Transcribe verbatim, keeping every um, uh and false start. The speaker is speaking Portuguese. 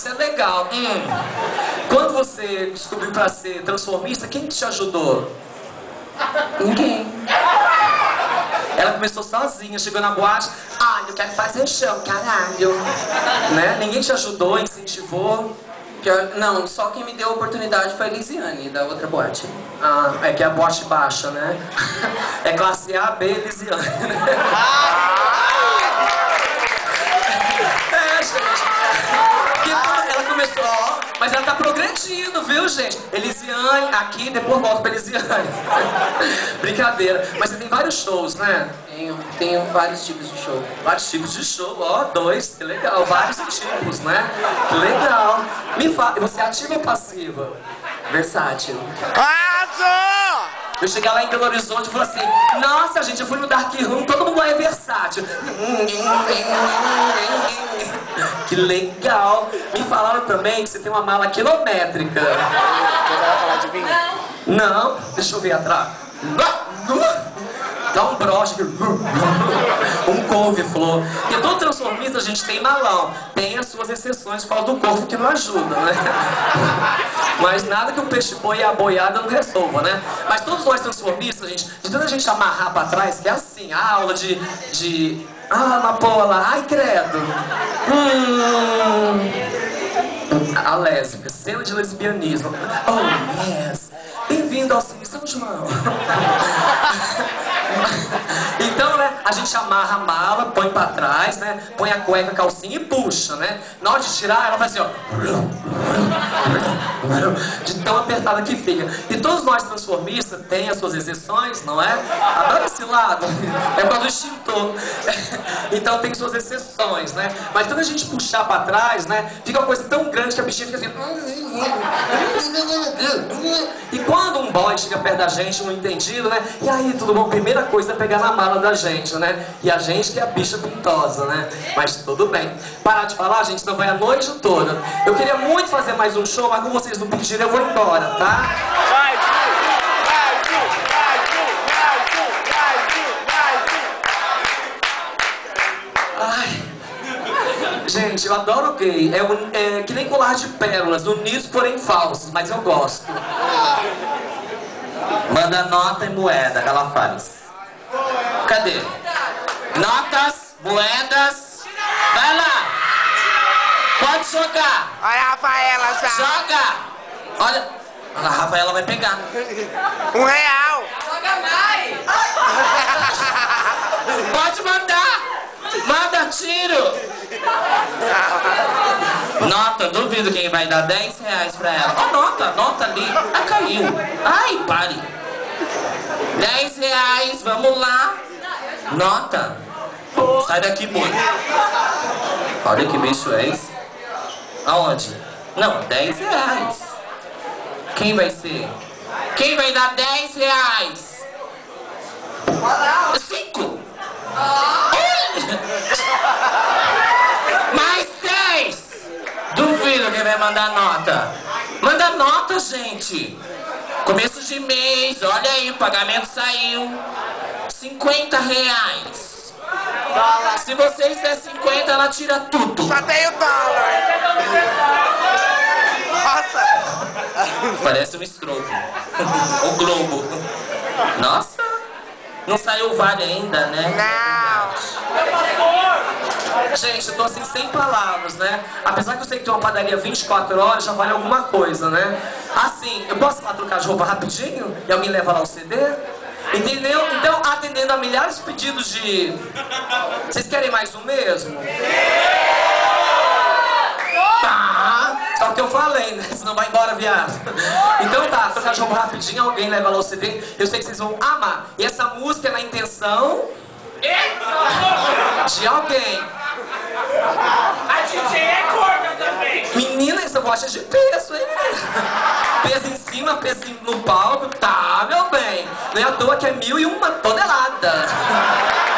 isso é legal. Hum. Quando você descobriu pra ser transformista, quem te ajudou? Ninguém. Ela começou sozinha, chegou na boate. Ah, eu quero fazer show, caralho. Né? Ninguém te ajudou, incentivou? Pior, não, só quem me deu a oportunidade foi a Lisiane, da outra boate. Ah, é que é a boate baixa, né? É classe A, B, Lisiane. É, gente. Ela começou, ó, mas ela tá progredindo, viu, gente? Elisiane, aqui, depois volta pra Elisiane. Brincadeira. Mas você tem vários shows, né? Tenho, tenho vários tipos de show. Vários tipos de show, ó, dois, que legal. Vários tipos, né? Que legal. Me fala, você é ativa ou passiva? Versátil. Arrasou! Eu cheguei lá em Belo Horizonte e falei assim, nossa, gente, eu fui no Dark Room, todo mundo lá é versátil. Que legal. Me falaram também que você tem uma mala quilométrica. Não, deixa eu ver atrás. Dá um broche aqui. Um couve-flor. Porque todo transformista a gente tem malão. Tem as suas exceções por causa do corpo que não ajuda, né? Mas nada que o peixe-boi e a boiada não resolva, né? Mas todos nós transformistas, gente, de tanta gente amarrar pra trás, que é assim, a aula de... de... Ah, amapola, ai credo. Hum... A lésbica, cena de lesbianismo. Oh, yes. Bem-vindo ao Cine São João. Então, né, a gente amarra a mala, põe pra trás, né, põe a cueca, a calcinha e puxa, né. Na hora de tirar, ela faz assim, ó. De tão apertada que fica. E todos nós transformistas têm as suas exceções, não é? Adoro esse lado. É por causa do extintor. Então tem suas exceções, né. Mas quando a gente puxar pra trás, né, fica uma coisa tão grande que a bichinha fica assim. E quando um boy chega perto da gente, um entendido, né? E aí, tudo bom? Primeira coisa é pegar na mala da gente, né? E a gente que é a bicha pintosa, né? Mas tudo bem. Parar de falar, gente, senão vai a noite toda. Eu queria muito fazer mais um show, mas como vocês não pediram, eu vou embora, tá? Vai, vai, vai, Ai. Gente, eu adoro gay. É, um, é que nem colar de pérolas, unidos porém falsos, mas eu gosto. Manda nota e moeda que ela faz. Cadê? Notas, moedas. Vai lá. Pode jogar. Olha a Rafaela já. Joga. Olha. Olha, a Rafaela vai pegar. Um real. Joga mais! Pode mandar. Manda tiro. Nota, duvido quem vai dar dez reais pra ela. Ó, nota, nota ali. Ah, caiu. Ai, pare. dez reais, vamos lá. Nota. Sai daqui, boi. Olha que bicho é esse. Aonde? Não, dez reais. Quem vai ser? Quem vai dar dez reais? Cinco. Mais dez. Duvido quem vai mandar nota. Manda nota, gente. Começo de mês, olha aí, o pagamento saiu. cinquenta reais. Dólar. Se vocês der cinquenta, ela tira tudo. Só tem o dólar. Nossa. Parece um estrogo. O Globo. Nossa. Não saiu o vale ainda, né? Não. Gente, eu tô assim sem palavras, né? Apesar que eu sei que tem uma padaria vinte e quatro horas, já vale alguma coisa, né? Assim, eu posso lá trocar de roupa rapidinho? E alguém leva lá o C D? Entendeu? Então, atendendo a milhares de pedidos de... Vocês querem mais um mesmo? Tá, só que eu falei, né? Senão vai embora, viado. Então tá, trocar de roupa rapidinho, alguém leva lá o C D. Eu sei que vocês vão amar. E essa música é na intenção... de alguém. A D J é corda também. Menina, essa voz é de peso, hein, menina? Peso em cima, peso no palco, tá, meu bem. Não é à toa que é mil e uma tonelada.